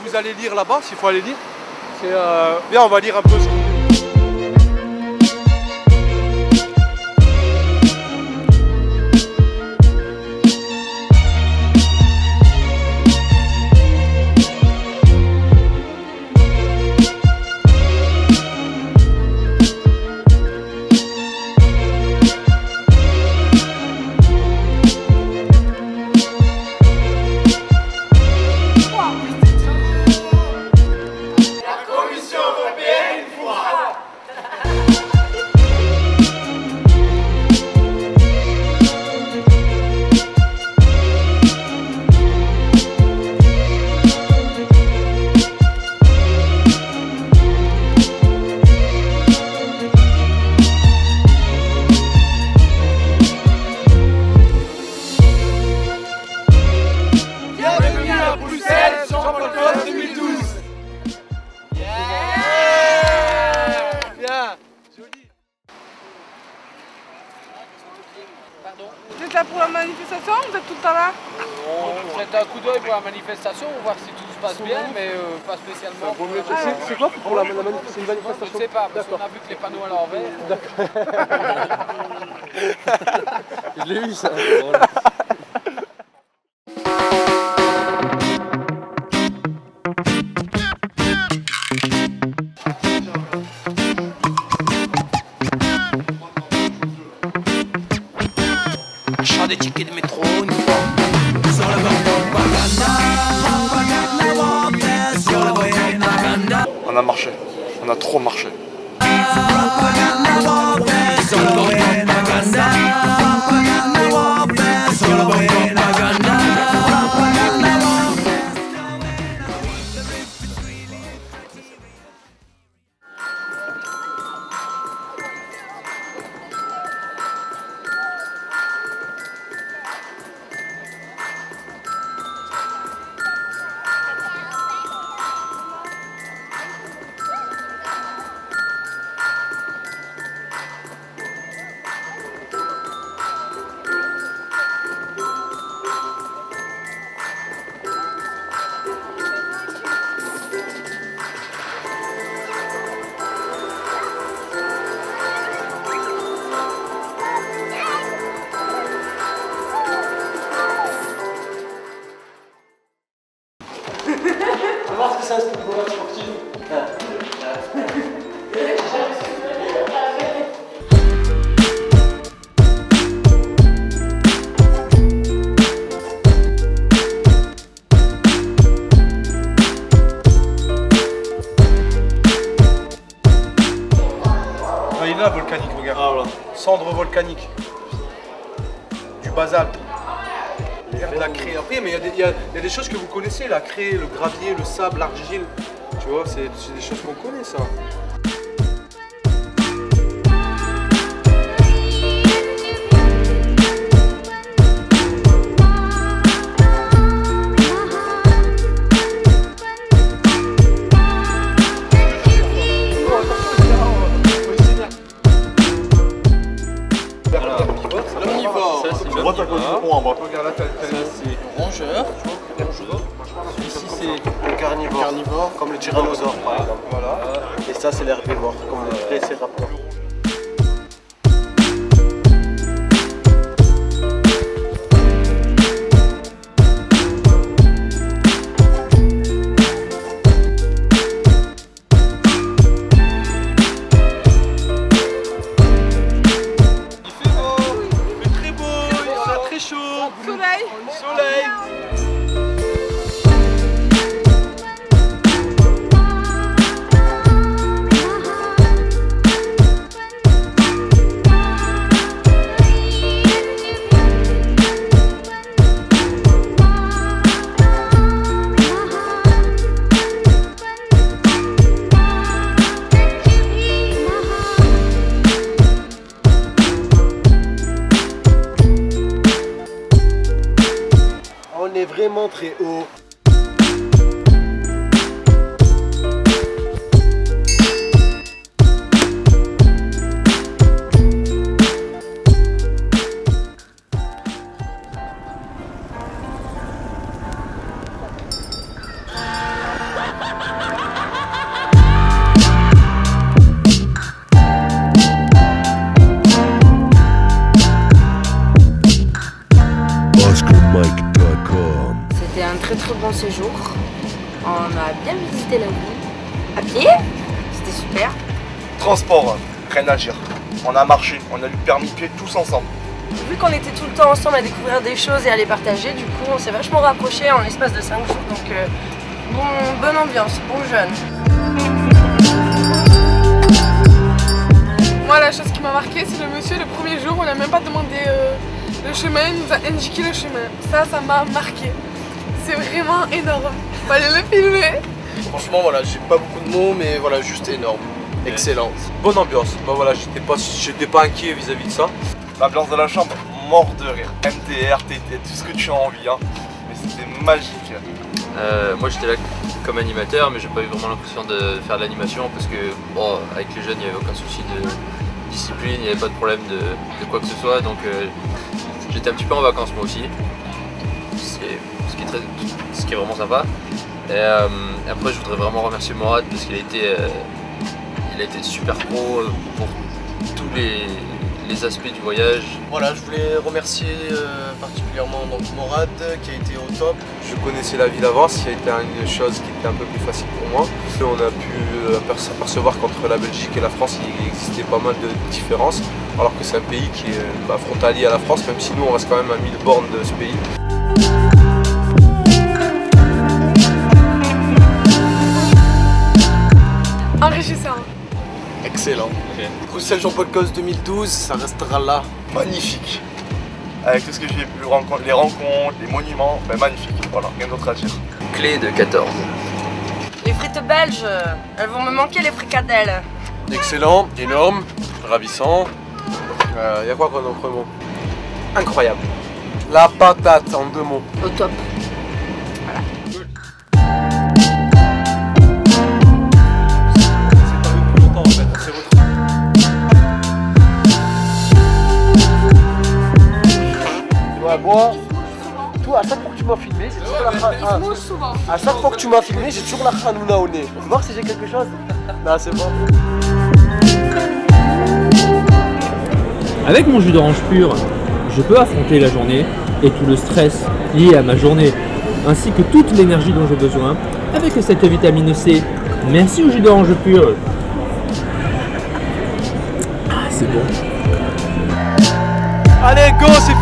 vous allez lire là-bas, s'il faut aller lire. Bien, on va lire un peu ce qu'on... Vous êtes là pour la manifestation ou vous êtes tout le temps là? On jette un coup d'œil pour la manifestation, on va voir si tout se passe bien, mais pas spécialement. C'est quoi pour la manifestation? C'est une manifestation? Je ne sais pas, parce qu'on a vu que les panneaux à l'envers. Je l'ai vu ça. Achat des tickets de métro, uniforme. Sur le propaganda. On a marché, on a trop marché. Tu vas voir ce que c'est un streetball sportif. Il est là, volcanique, regarde. Ah, voilà. Cendre volcanique. Du basalte. La craie. Après, mais il y a des choses que vous connaissez, la craie, le gravier, le sable, l'argile. Tu vois, c'est des choses qu'on connaît, ça. Droite à gauche du pont en bas. Regarde là, Ça c'est rongeur. Ici c'est carnivore, comme le tyrannosaure par exemple. Voilà. Et ça c'est l'herbivore, comme le tricératops. Soleil. séjour. On a bien visité la ville. À pied, c'était super. Transport, rien à dire. On a marché, on a eu le permis de pied tous ensemble. Vu qu'on était tout le temps ensemble à découvrir des choses et à les partager, du coup on s'est vachement rapprochés en l'espace de 5 jours. Donc bonne ambiance, bon jeune. Moi, la chose qui m'a marqué, c'est le monsieur, le premier jour, on n'a même pas demandé le chemin, il nous a indiqué le chemin. Ça m'a marqué. C'est vraiment énorme. Fallait le filmer. Franchement, voilà, j'ai pas beaucoup de mots, mais voilà, juste énorme. Excellent. Bonne ambiance. Bah voilà, j'étais pas inquiet vis-à-vis de ça. L'ambiance de la chambre, mort de rire. MDR, TT, tout ce que tu as envie, hein. Mais c'était magique. Moi j'étais là comme animateur, mais j'ai pas eu vraiment l'impression de faire de l'animation parce que bon, avec les jeunes il n'y avait aucun souci de discipline, il n'y avait pas de problème de quoi que ce soit, donc j'étais un petit peu en vacances moi aussi, ce qui est vraiment sympa. Et après je voudrais vraiment remercier Morad parce qu'il a été super pro pour tous les aspects du voyage. Voilà, je voulais remercier particulièrement donc Morad qui a été au top. Je connaissais la ville avant, ce qui a été une chose qui était un peu plus facile pour moi. On a pu apercevoir qu'entre la Belgique et la France, il existait pas mal de différences, alors que c'est un pays qui est frontalier à la France, même si nous on reste quand même à 1000 bornes de ce pays. Enrichissant. Excellent. Bruxelles Jean-Paul Cos 2012, ça restera là. Magnifique. Avec tout ce que j'ai pu rencontrer, les rencontres, les monuments, ben magnifique. Voilà, rien d'autre à dire. Clé de 14. Les frites belges, elles vont me manquer les fricadelles. Excellent, énorme, ravissant. Y a quoi comme autre mot? Incroyable. La patate en 2 mots. Au top. Moi, toi, à chaque fois que tu m'as filmé, j'ai toujours la à chaque fois que tu m'as filmé, j'ai toujours la khanouna au nez. Tu veux voir si j'ai quelque chose? Non, c'est bon. Avec mon jus d'orange pur, je peux affronter la journée et tout le stress lié à ma journée, ainsi que toute l'énergie dont j'ai besoin avec cette vitamine C. Merci au jus d'orange pur. Ah, c'est bon. Allez, go, c'est